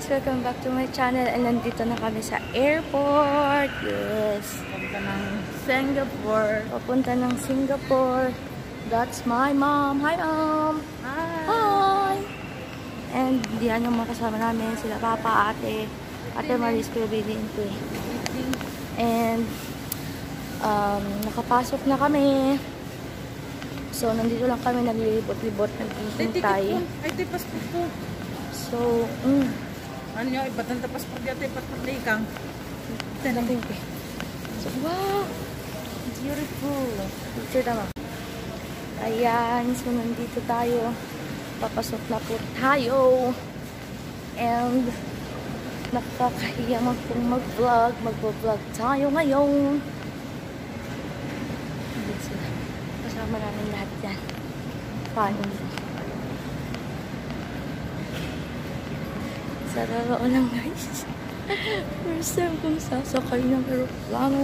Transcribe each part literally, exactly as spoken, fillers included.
guys! Welcome back to my channel. And nandito na kami sa airport. Yes. Papunta ng Singapore. Papunta ng Singapore. That's my mom. Hi, mom! Hi! Hi! And diyan yung mga kasama namin. Sila papa, ate. Ate Maris, Kuya Baby, and Kuya. And um, nakapasok na kami. So, nandito lang kami naglilibot-libot, naghihintay. Ay, di passport po. So, mm. Ano nyo, iba't ang passport dito, passport na ikang. Talagang eh. So, wow! Beautiful. Picture naman. Ayan, so nandito tayo. Papasok na po tayo. And, nakakahiya man pong mag-vlog. Mag-vlog tayo ngayon. Kasama namin lahat yan. Family. Sa totoo lang guys. First time kong sasakay ng aeroplano.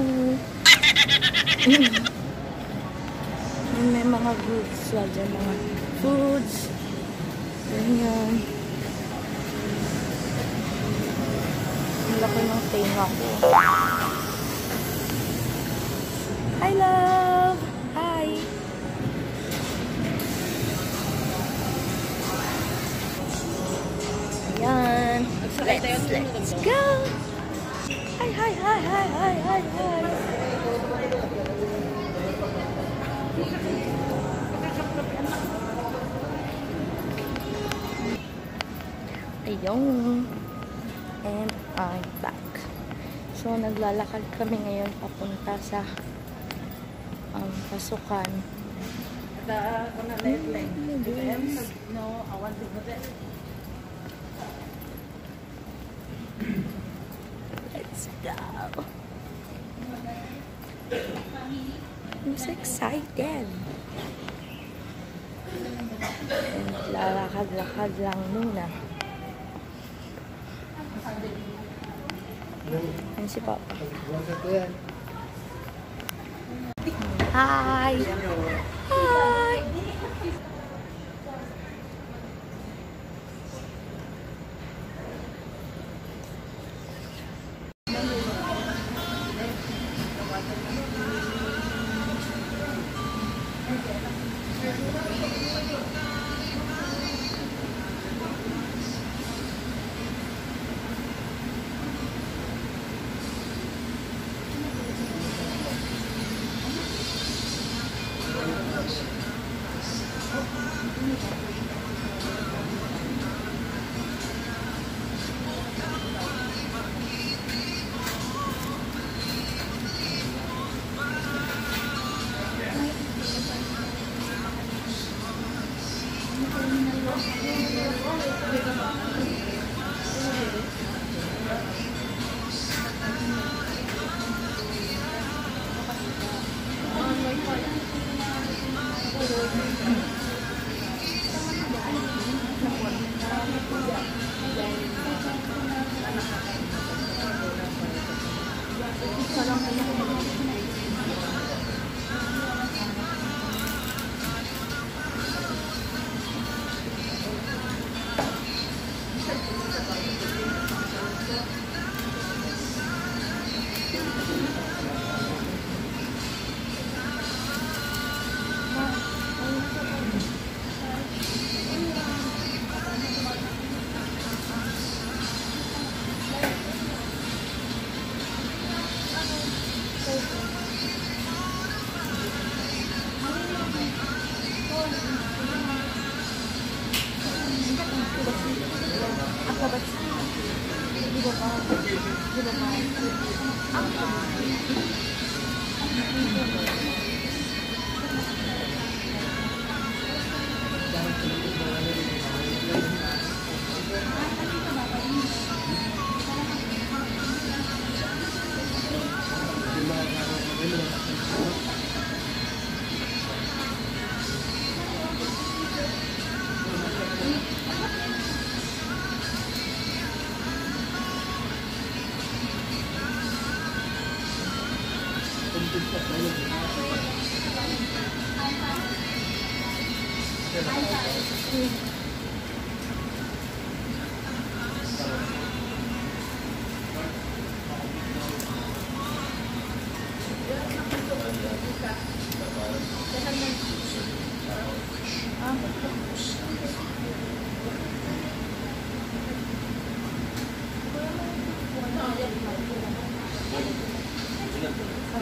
May mga goods. Lagi mga foods. Ganyan. Ang laki ng tenga ko. Hi love! Hi! Ayan. Let's, let's go! Hi, hi, hi, hi, hi, hi, hi! Ayun. And I'm back. So, naglalakad kami ngayon papunta sa um, pasukan. Ada ko na late No, I want to go there. Let's go. I'm so excited. And lalakad-lakad lang muna. Ayan si Papa. Hi! Hi!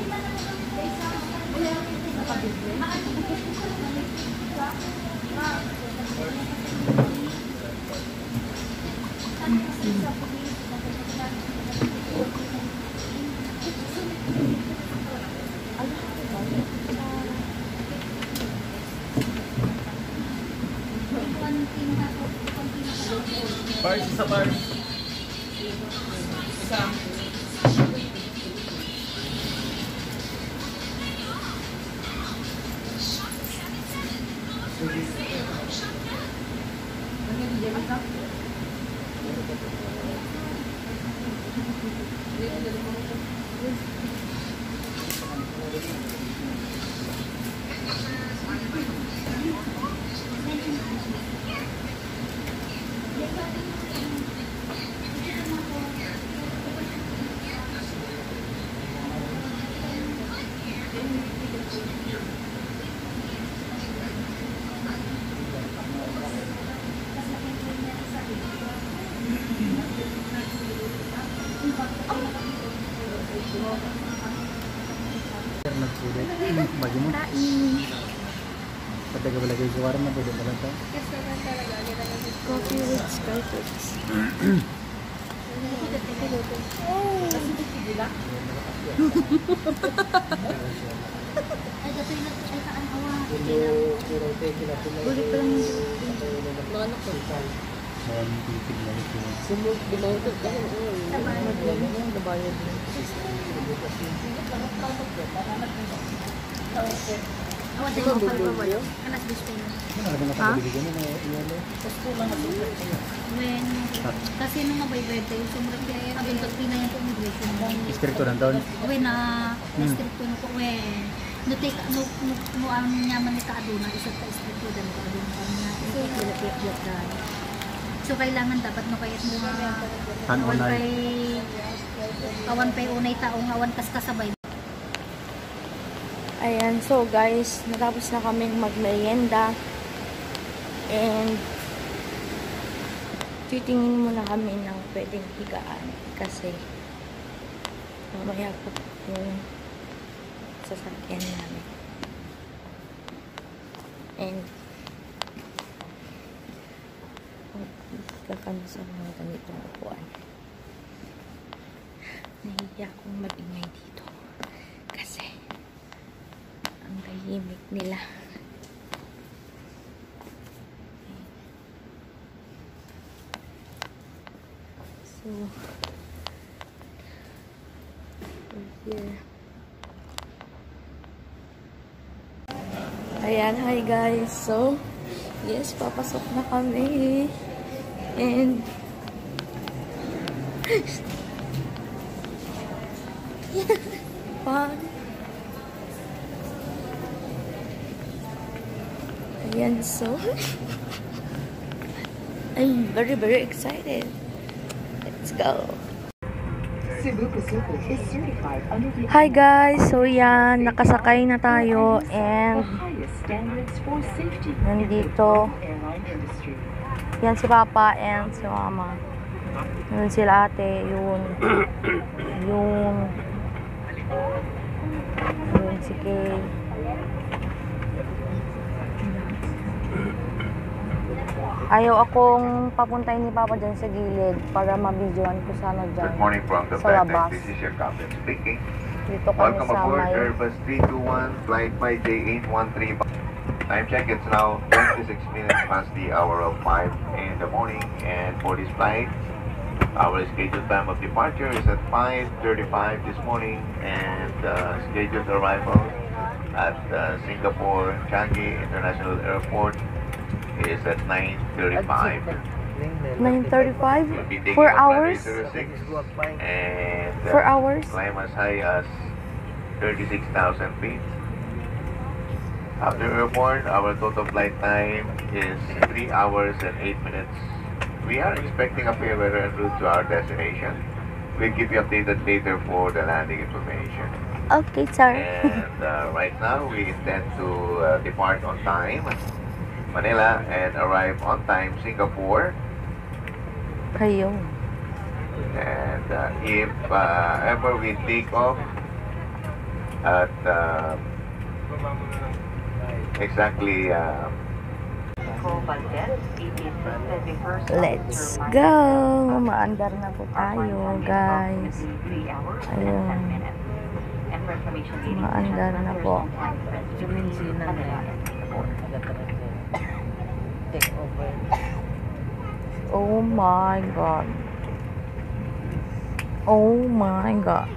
Bars, isa bars. Isa. Nagsulit. Bagi mo. Pataga wala kayo suwara na pwede pala ito. Coffee with Skyflakes. Buli pa lang yung mga anak ko. Maraming titig na ito. Sumut, binautot ka. Nabayad mo. Awan tayo mo pala mo yun. Anak display mo. Ano ka na nakabibigyan mo na iyalo? When, kasi nung nabaybay tayo, sumulat kaya abing pagpina yung immigration mo. Istrikto ng taon. When na, istrikto na ko, when, no take, no, no, no, ang nyaman ni Kaaduna, isa ka istrikto na Kaaduna pa niya. Ito, bilapit-bilap na. So, kailangan dapat no kaya't mo nga, awan pa'y, awan pa'y unay taong, awan kas kasabay. Ayan, so guys, natapos na kaming magmerienda. And titingin muna kami ng pwedeng higaan kasi mamaya po yung sasakyan namin. And higa kami sa mga ganitong upuan. Nahiya akong mag-ingay dito kasi ang tahimik nila. So, we're here. Ayan, hi guys. So, yes, papasok na kami. And, fun. Ayan, so, I'm very, very excited. Let's go. Hi guys, so yan, nakasakay na tayo and nandito yan si Papa and si Mama. Yun sila ate, yun yun yun si Kay. Ayaw akong papuntahin ni Papa dyan sa gilid para mabidyoan ko sana dyan. Good morning from the sa Patex. labas. This is your captain speaking. Dito kami Welcome sa aboard may... Airbus three two one, flight by J eight one three. Time check, it's now twenty-six minutes past the hour of five in the morning. And for this flight, our scheduled time of departure is at five thirty-five this morning. And uh, scheduled arrival at uh, Singapore Changi International Airport is at nine thirty-five. nine thirty-five? We'll be taking Four off runway hours? zero six and uh, Four hours? climb as high as thirty-six thousand feet. After airborne, our total flight time is three hours and eight minutes. We are expecting a fair weather en route to our destination. We'll keep you updated later for the landing information. Okay, sir. And uh, right now, we intend to uh, depart on time Manila and arrive on time Singapore. Kayo. And uh, if uh, ever we take off at uh, exactly uh, Let's go! Maandar na po tayo, guys. Ayun. Maandar na po. Dimensinan na yan. Take over. Oh my God. Oh my God.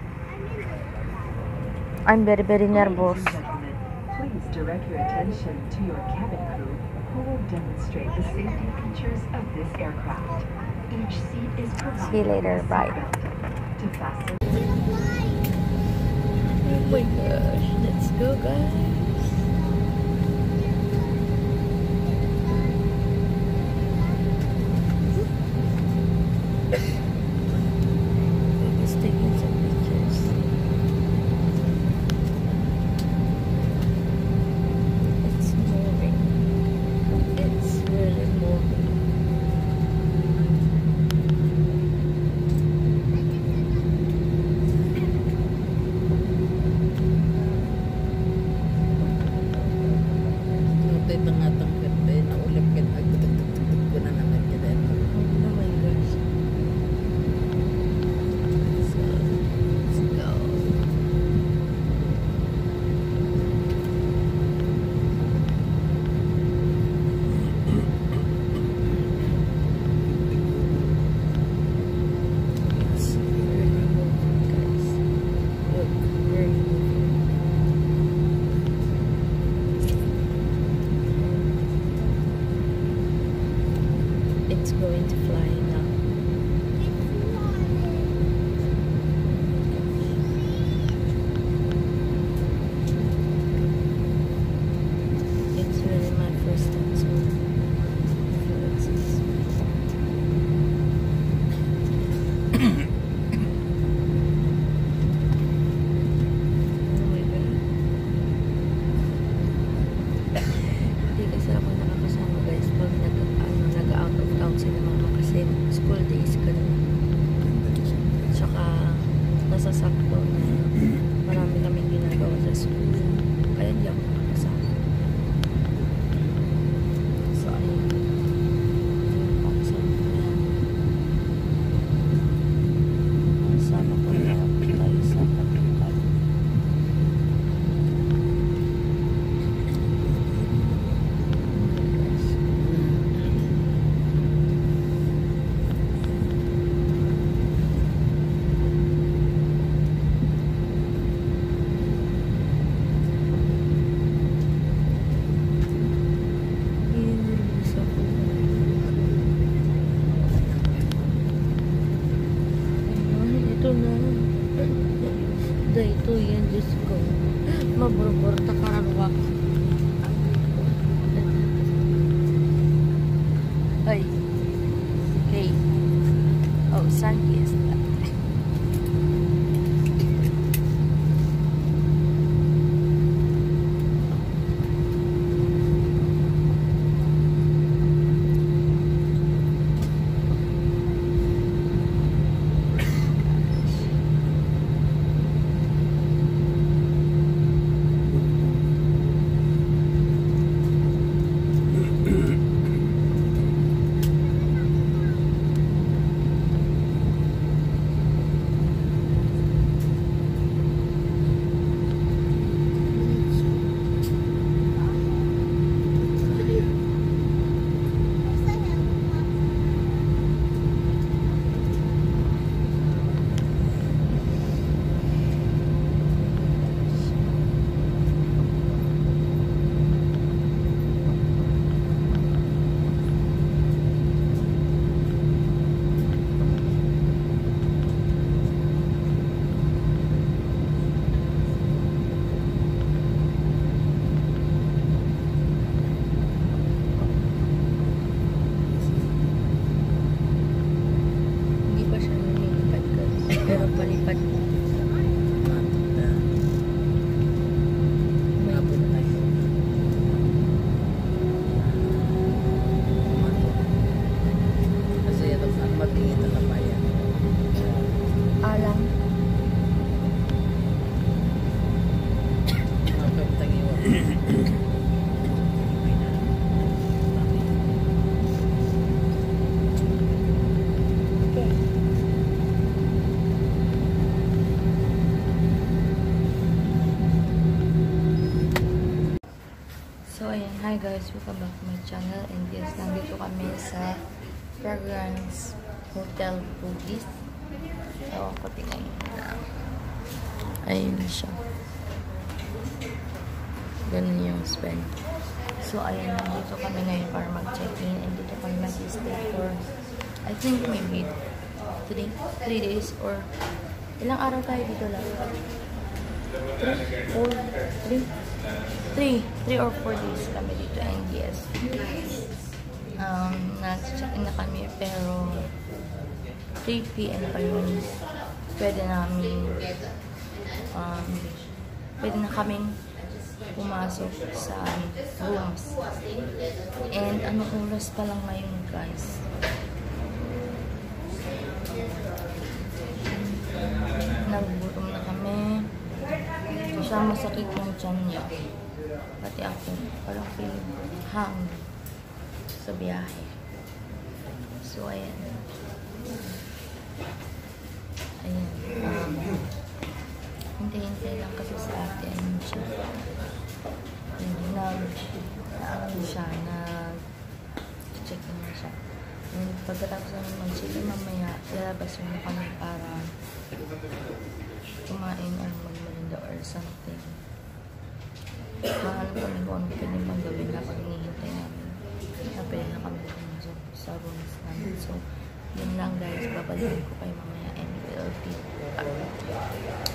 I'm very, very nervous. Please direct your attention to your cabin crew who will demonstrate the safety features of this aircraft. Each seat is provided See you later. with a Bye. seatbelt. To fasten Oh my gosh. Let's go, guys. Just taking some pictures. It's moving. It's really moving. Ito ito nga itong kete. Naulip ka na. Agtutugtugtug ko na naman ka din. Oh my gosh. So, let's go. It's really moving, guys. Look, very moving. It's going to fly now. It's really my first time, so it's it's- Oh my God. Hindi kasi ako nakakasama, guys, pag nag, ano, nag-out of town sila mama kasi school days ka na. Tsaka nasasakto na marami kaming ginagawa sa school. Kaya hindi ako nakakasama. So, ayun. Ayun ako sa mga. Sana po na tayo sa pagkakas. Inervous ako. Ay, ito na. Dito yan, Diyos ko. Maborborta kararwak. Ay. Hey. Oh, sun is that. Hindi pa siya lumilipad, guys. Pero palipad mo. Matot na. Abot na yun. Matot. Kasi ito ang matingin na kabayan. Alang. guys, welcome back to my channel. And yes, nandito kami sa Fragrance Hotel Bugis. Ewan ko, tingnan nyo lang. Ayun siya. Ganun yung spend. So, ayun, nandito kami ngayon para mag-check-in. And dito kami mag-stay for, I think maybe three, three days or ilang araw tayo dito lang? Three, four, three? Three, three or four days kami dito. And yes, um, nag-check-in na kami pero three p m pa yun. Pwede namin um, pwede na kaming pumasok sa rooms. And anong oras pa lang ngayon guys? Nagugutom na kami. Siya masakit yung tiyan niya. Pati ako, parang feeling hang sa biyahe. So, ayan. Ayan. Um, hintay-hintay lang kasi sa ate. Ayan siya. Ayan, nag, ano siya, nag-check in na siya. And pagkatapos namin mag-check in mamaya, lalabas mo kami para kumain or magmarinda or something. Mahanap kami kung ano pwede magawin na pag hinihintay namin. Na pwede na kami pumasok sa rooms namin. So, yun lang guys. Babalikin ko kayo mamaya and we'll be back.